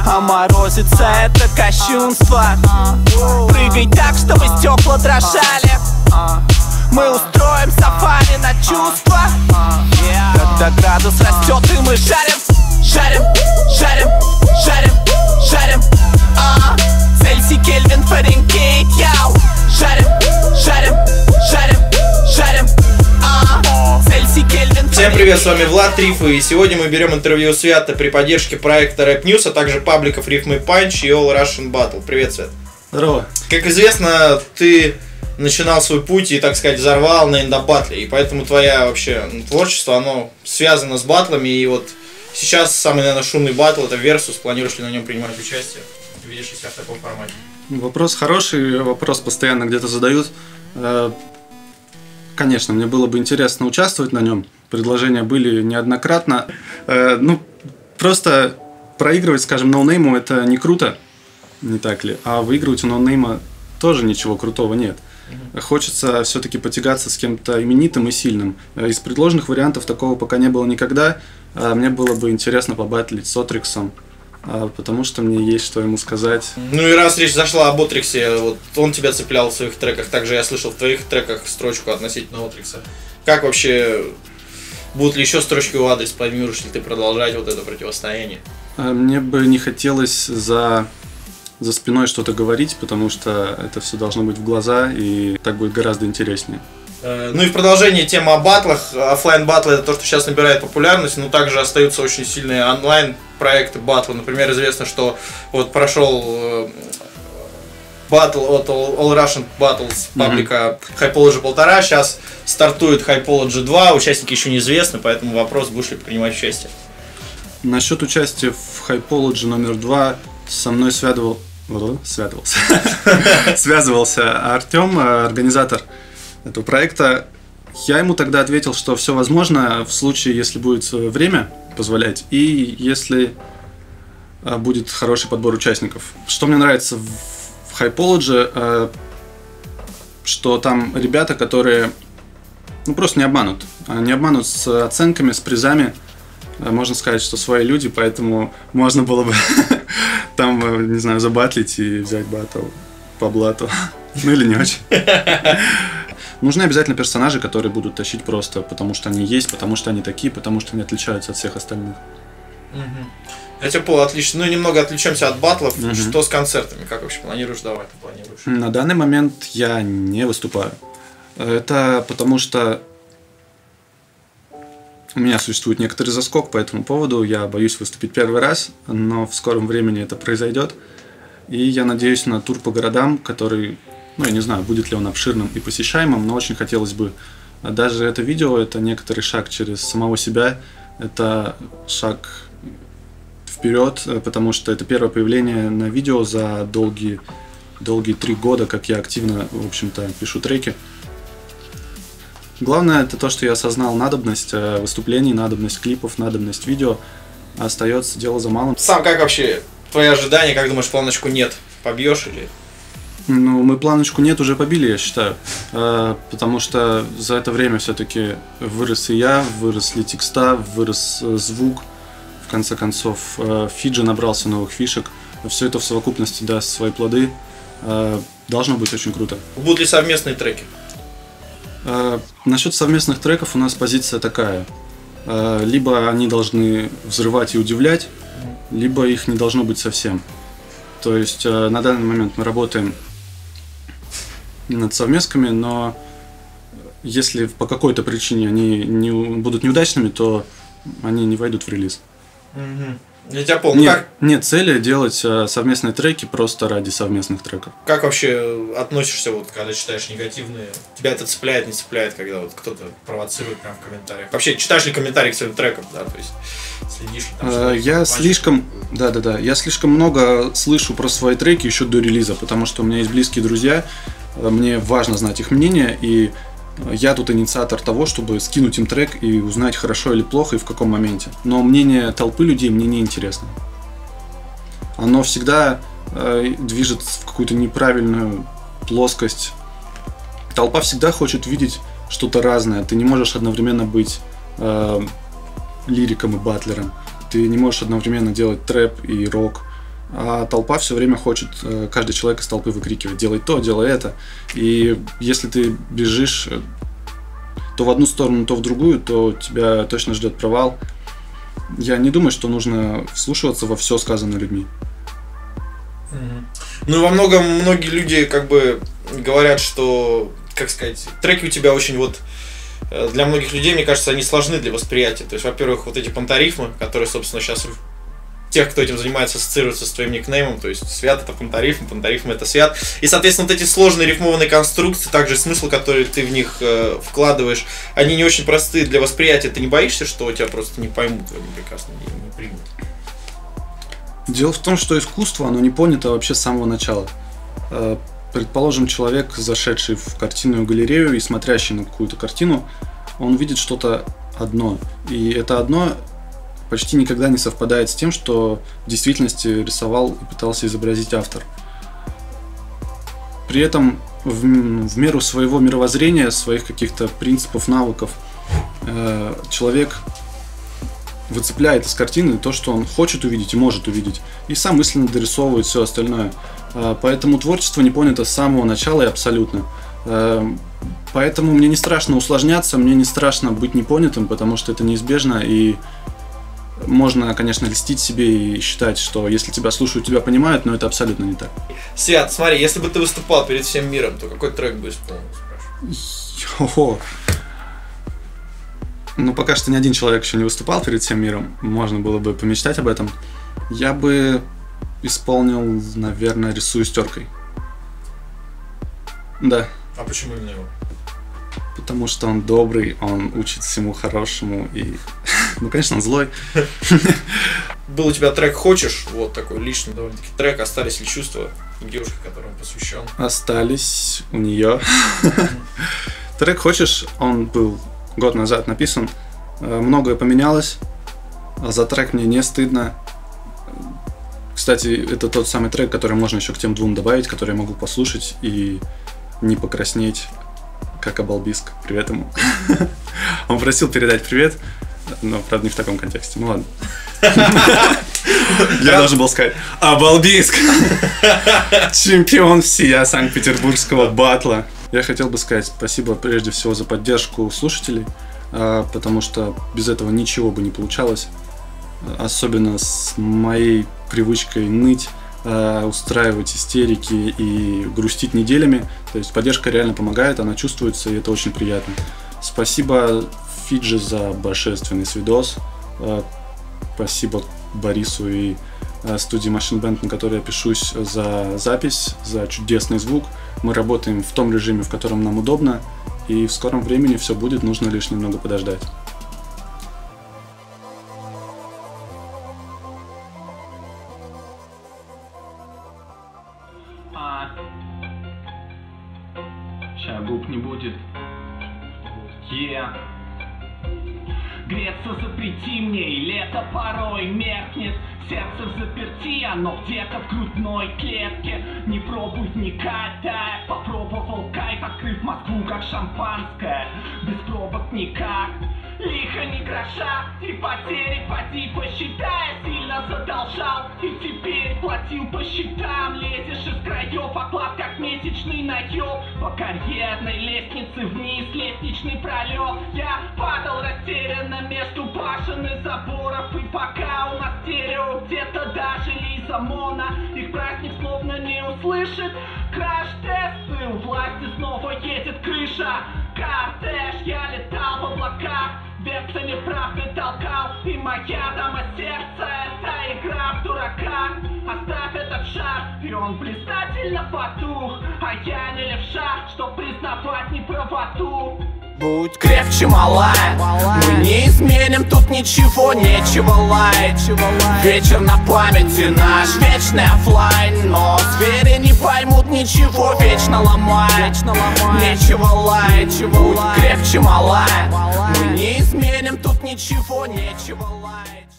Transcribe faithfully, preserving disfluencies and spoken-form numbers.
А морозится это кощунство. Прыгай так, чтобы стекла дрожали. Мы устроим сафари на чувства. Когда градус растет и мы жарим, жарим, жарим, жарим, жарим. а, Цельсий, Кельвин, Фаренгейт, яу. Жарим, жарим, жарим, жарим. а, Цельсий, Кельвин. Всем привет, с вами Влад Триф, и сегодня мы берем интервью Свята при поддержке проекта Rap News, а также пабликов Rhythm and Punch и All Russian Battle. Привет, Свет. Здорово. Как известно, ты начинал свой путь и, так сказать, взорвал на индобатле, и поэтому твое вообще творчество, оно связано с батлами, и вот сейчас самый, наверное, шумный батл — это Versus. Планируешь ли на нем принимать участие? Видишь ли себя в таком формате? Вопрос хороший, вопрос постоянно где-то задают. Конечно, мне было бы интересно участвовать на нем. Предложения были неоднократно. Ну, просто проигрывать, скажем, ноунейму — это не круто, не так ли? А выигрывать у ноунейма тоже ничего крутого нет. Хочется все-таки потягаться с кем-то именитым и сильным. Из предложенных вариантов такого пока не было никогда. Мне было бы интересно побатлить с Отриксом, потому что мне есть что ему сказать. Ну и раз речь зашла об Отриксе, вот он тебя цеплял в своих треках, также я слышал в твоих треках строчку относительно Отрикса. Как вообще, будут ли еще строчки в адрес, планируешь ли ты продолжать вот это противостояние? Мне бы не хотелось за... за спиной что-то говорить, потому что это все должно быть в глаза, и так будет гораздо интереснее. Ну и в продолжение темы о батлах. Оффлайн батлы — это то, что сейчас набирает популярность, но также остаются очень сильные онлайн проекты батлы. Например, известно, что вот прошел батл от All Russian Battles паблика mm-hmm. Hypology полтора, сейчас стартует Hypology два, участники еще неизвестны, поэтому вопрос, будешь ли принимать участие. Насчет участия в Hypology номер два со мной связывал... связывался. связывался Артем, организатор этого проекта. Я ему тогда ответил, что все возможно в случае, если будет время позволять и если будет хороший подбор участников. Что мне нравится в Hypology, что там ребята, которые ну, просто не обманут. Не обманут с оценками, с призами. Можно сказать, что свои люди, поэтому можно было бы там, не знаю, забатлить и взять батл по блату. Ну или не очень. Нужны обязательно персонажи, которые будут тащить просто потому, что они есть, потому что они такие, потому что они отличаются от всех остальных. Я тебя понял, отлично. Ну, немного отвлечемся от батлов. Угу. Что с концертами? Как вообще планируешь давать? Планируешь? На данный момент я не выступаю. Это потому что у меня существует некоторый заскок по этому поводу. Я боюсь выступить первый раз, но в скором времени это произойдет. И я надеюсь на тур по городам, который, ну, я не знаю, будет ли он обширным и посещаемым, но очень хотелось бы. Даже это видео — это некоторый шаг через самого себя. Это шаг вперед, потому что это первое появление на видео за долгие, долгие три года, как я активно, в общем-то, пишу треки. Главное — это то, что я осознал надобность выступлений, надобность клипов, надобность видео. Остается дело за малым. Сам как вообще твои ожидания, как думаешь, планочку нет побьешь или? Ну, мы планочку нет уже побили, я считаю. Потому что за это время все-таки вырос и я, выросли текста, вырос звук. В конце концов, Фиджи набрался новых фишек. Все это в совокупности даст свои плоды. Должно быть очень круто. Будут ли совместные треки? Насчет совместных треков у нас позиция такая. Либо они должны взрывать и удивлять, либо их не должно быть совсем. То есть на данный момент мы работаем над совместками, но если по какой-то причине они не будут неудачными, то они не войдут в релиз. Угу. Я тебя понял. Нет, как... нет цели делать совместные треки просто ради совместных треков. Как вообще относишься, вот, когда читаешь негативные? Тебя это цепляет, не цепляет, когда вот кто-то провоцирует прям в комментариях? Вообще, читаешь ли комментарии к своим трекам, да, то есть следишь ли там? А, я слишком, да, да, да, я слишком много слышу про свои треки еще до релиза, потому что у меня есть близкие друзья, мне важно знать их мнение, и я тут инициатор того, чтобы скинуть им трек и узнать, хорошо или плохо и в каком моменте. Но мнение толпы людей мне не интересно. Оно всегда э, движет в какую-то неправильную плоскость. Толпа всегда хочет видеть что-то разное. Ты не можешь одновременно быть э, лириком и батлером. Ты не можешь одновременно делать трэп и рок. А толпа все время хочет, каждый человек из толпы выкрикивает: делай то, делай это. И если ты бежишь то в одну сторону, то в другую, то тебя точно ждет провал. Я не думаю, что нужно вслушиваться во все сказанное людьми. Ну, во многом многие люди как бы говорят, что, как сказать, треки у тебя очень вот... Для многих людей, мне кажется, они сложны для восприятия. То есть, во-первых, вот эти пантарифмы, которые, собственно, сейчас тех, кто этим занимается, ассоциируются с твоим никнеймом. То есть, Свят — это пантарифм, пантарифм — это Свят. И, соответственно, вот эти сложные рифмованные конструкции, также смысл, который ты в них э, вкладываешь, они не очень простые для восприятия. Ты не боишься, что тебя просто не поймут, они прекрасно не, не примут? Дело в том, что искусство, оно не понято вообще с самого начала. Предположим, человек, зашедший в картинную галерею и смотрящий на какую-то картину, он видит что-то одно. И это одно почти никогда не совпадает с тем, что в действительности рисовал и пытался изобразить автор. При этом в, в меру своего мировоззрения, своих каких-то принципов, навыков, э, человек выцепляет из картины то, что он хочет увидеть и может увидеть, и сам мысленно дорисовывает все остальное. Поэтому творчество не понято с самого начала и абсолютно. Поэтому мне не страшно усложняться, мне не страшно быть непонятым, потому что это неизбежно, и можно, конечно, льстить себе и считать, что если тебя слушают, тебя понимают, но это абсолютно не так. Свят, смотри, если бы ты выступал перед всем миром, то какой трек бы исполнил, спрашиваю? Ну, пока что ни один человек еще не выступал перед всем миром, можно было бы помечтать об этом. Я бы исполнил, наверное, «Рисую стеркой». Да. А почему именно его? Потому что он добрый, он учит всему хорошему и... Ну, конечно, он злой. Был у тебя трек «Хочешь», вот такой личный довольно-таки трек, остались ли чувства девушки, которой он посвящен? Остались у нее. Трек «Хочешь», он был год назад написан, многое поменялось, а за трек мне не стыдно. Кстати, это тот самый трек, который можно еще к тем двум добавить, который я могу послушать и не покраснеть, как Обалбиск. Привет ему. Он просил передать привет, но, правда, не в таком контексте. Ну ладно. Я должен был сказать: Обалбиск! Чемпион всея Санкт-Петербургского батла. Я хотел бы сказать спасибо прежде всего за поддержку слушателей, потому что без этого ничего бы не получалось. Особенно с моей привычкой ныть, устраивать истерики и грустить неделями. То есть поддержка реально помогает, она чувствуется, и это очень приятно. Спасибо Фиджи за божественный свидос. Спасибо Борису и студии Machine Band, на которой я пишусь, за запись, за чудесный звук. Мы работаем в том режиме, в котором нам удобно, и в скором времени все будет, нужно лишь немного подождать. А... Ща губ не будет. Yeah. Греться запрети мне, и лето порой меркнет. Сердце в заперти, оно где-то в грудной клетке. Не пробуй вникать, да, попробовал кайф, открыв Москву как шампанское. Без пробок никак, лихо ни гроша. И потери поди посчитай, сильно задолжал. И теперь платил по счетам. Лезешь из краев, оклад как месячный наеб. По карьерной лестнице вниз, лестничный пролет. Я падал растерянно между башен и заборов. И пока у нас стерео, где-то даже Лиза Мона их праздник словно не услышит. Краш-тесты, у власти снова едет крыша. Кортеж, я летал в облаках, вексами правды толкал. И моя дама сердца, это игра в дурака. Оставь этот шар, и он блистательно потух. А я не левша, чтоб признавать неправоту. Будь крепче, малая, мы не изменим тут ничего, нечего лаять. Вечер на памяти наш, вечный оффлайн. Но звери не поймут ничего, вечно ломая. Нечего лаять, будь крепче, малая, мы не изменим тут ничего, нечего лаять.